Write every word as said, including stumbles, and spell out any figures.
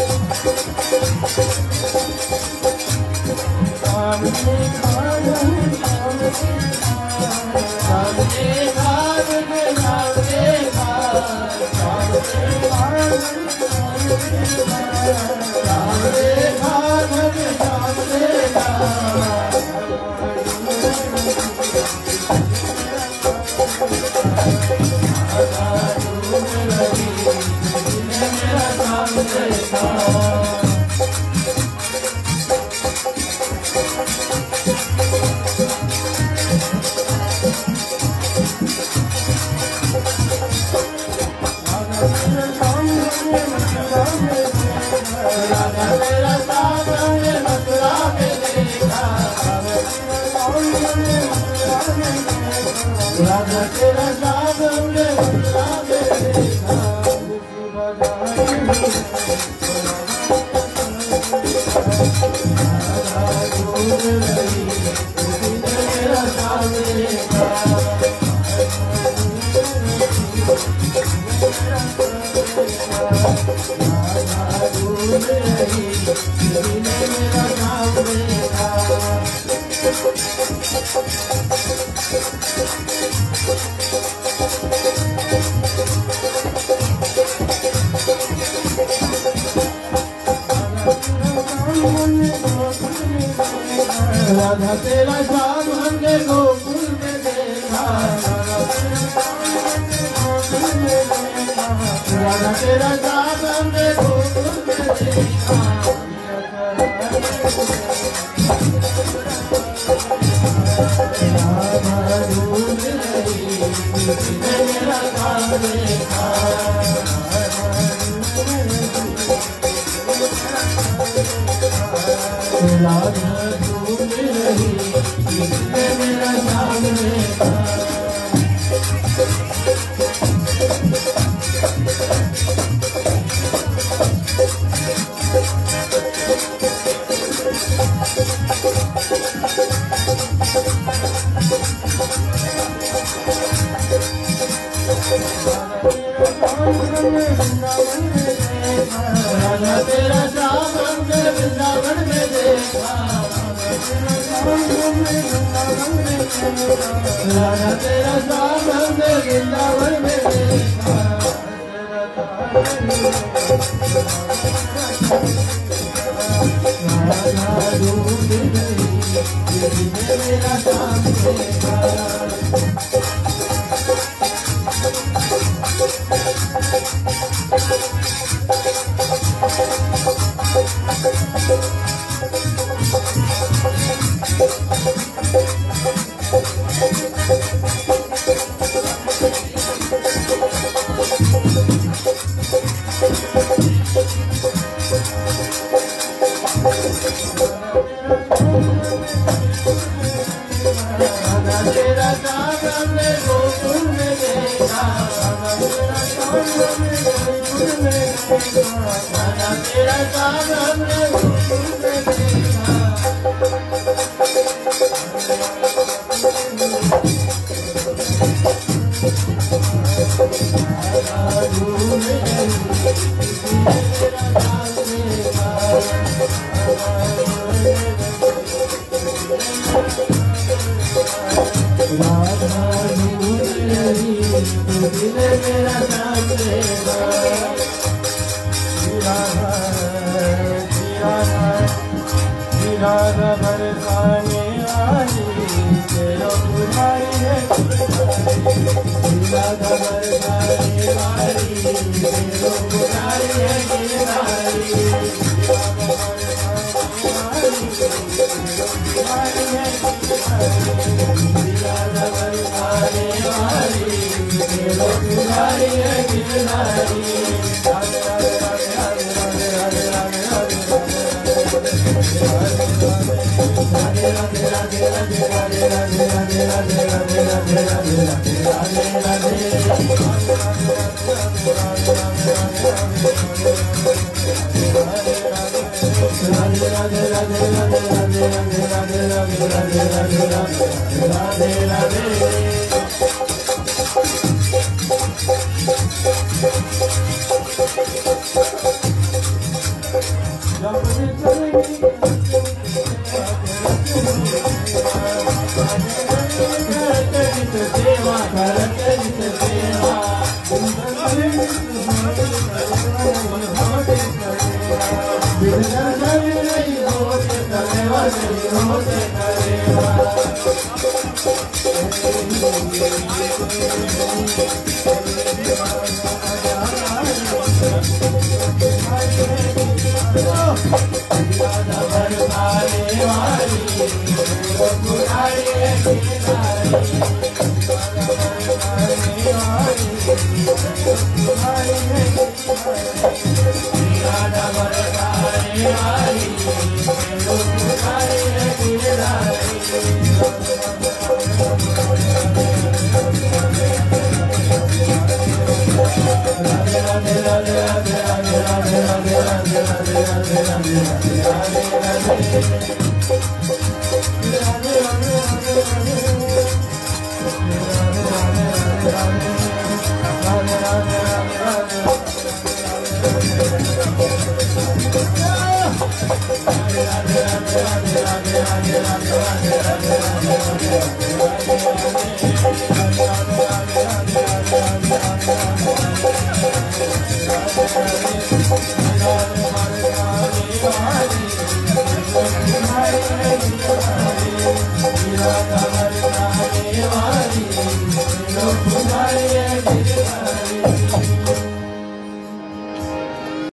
राधा तेरा श्याम हमने गोकुल में देखा, राधा तेरा श्याम हमने गोकुल में देखा। राधा ढूंढ रही मेरा काम देखा, राधा ढूंढ रही मेरा नाम देखा। राधा तेरा श्याम हमने वृंदावन में देखा, राधा तेरा श्याम हमने वृंदावन में देखा। राधा ढूंढ रही मेरा श्याम देखा। तेरा श्याम हमने गोकुल में देखा, तेरा श्याम हमने गोकुल में देखा। ढूंढ रही मेरा नाम देखा, राधा ढूंढ रही मेरा नाम देखा। राधा राधा बरसाने वाली तेरा पुजारी है, राधा बरसाने वाली तेरा पुजारी है गिरधारी, राधा बरसाने वाली तेरा पुजारी है गिरधारी। राधे राधे राधे राधे राधे राधे राधे राधे राधे राधे राधे राधे राधे राधे राधे। Hare